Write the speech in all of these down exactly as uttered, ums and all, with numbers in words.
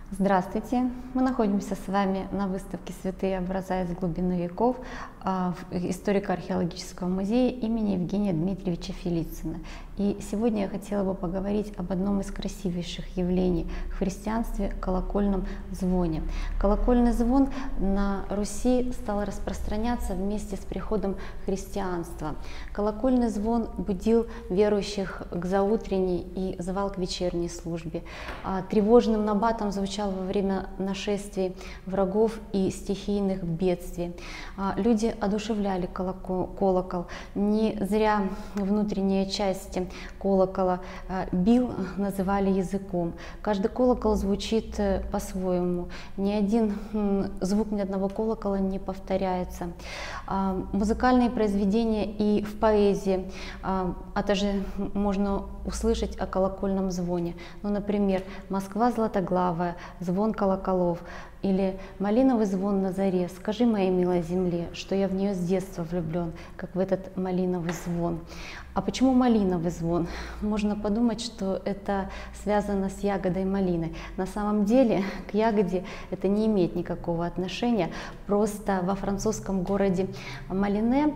Здравствуйте! Мы находимся с вами на выставке «Святые образа из глубины веков» в историко-археологического музея имени Евгения Дмитриевича Фелицына. И сегодня я хотела бы поговорить об одном из красивейших явлений в христианстве – колокольном звоне. Колокольный звон на Руси стал распространяться вместе с приходом христианства. Колокольный звон будил верующих к заутренней и звал к вечерней службе. Тревожным набатом звучал во время нашествий врагов и стихийных бедствий. Люди одушевляли колокол. Не зря внутренние части колокола бил называли языком. Каждый колокол звучит по-своему. Ни один звук ни одного колокола не повторяется. Музыкальные произведения и в поэзии, а также можно услышать о колокольном звоне. Ну, например, «Москва златоглавая», «Звон колоколов» или «Малиновый звон на заре, скажи моей милой земле, что я в нее с детства влюблен, как в этот малиновый звон». А почему малиновый звон? Можно подумать, что это связано с ягодой малины. На самом деле к ягоде это не имеет никакого отношения. Просто во французском городе Малине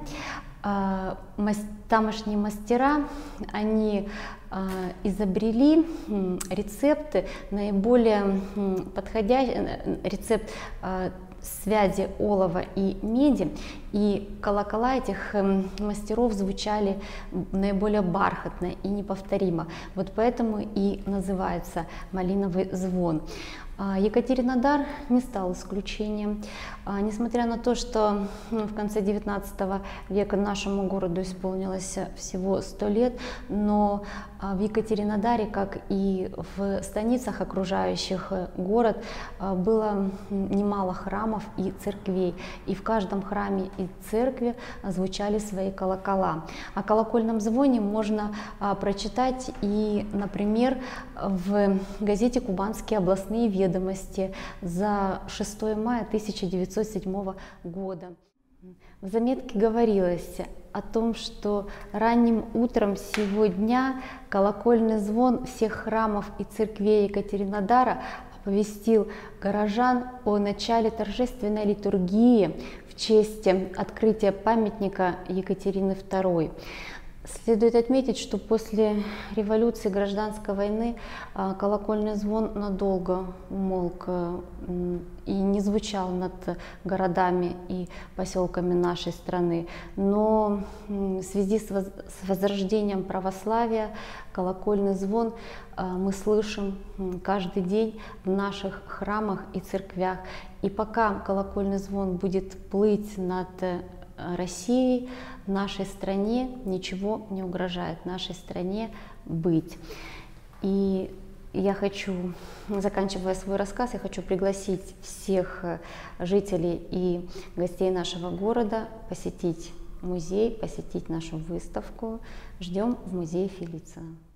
тамошние мастера, они изобрели рецепты, наиболее подходящий рецепт связи олова и меди, и колокола этих мастеров звучали наиболее бархатно и неповторимо. Вот поэтому и называется малиновый звон. Екатеринодар не стал исключением. Несмотря на то, что в конце девятнадцатого века нашему городу исполнилось всего сто лет, но в Екатеринодаре, как и в станицах, окружающих город, было немало храмов и церквей. И в каждом храме и церкви звучали свои колокола. О колокольном звоне можно прочитать и, например, в газете «Кубанские областные ведомости» за шестое мая тысяча девятьсот седьмого года. В заметке говорилось о том, что ранним утром сего дня колокольный звон всех храмов и церквей Екатеринодара оповестил горожан о начале торжественной литургии в честь открытия памятника Екатерины второй. Следует отметить, что после революции, гражданской войны колокольный звон надолго умолк и не звучал над городами и поселками нашей страны. Но в связи с возрождением православия колокольный звон мы слышим каждый день в наших храмах и церквях. И пока колокольный звон будет плыть над Россией, нашей стране ничего не угрожает, нашей стране быть. И я хочу, заканчивая свой рассказ, я хочу пригласить всех жителей и гостей нашего города посетить музей, посетить нашу выставку. Ждем в музее Фелицына.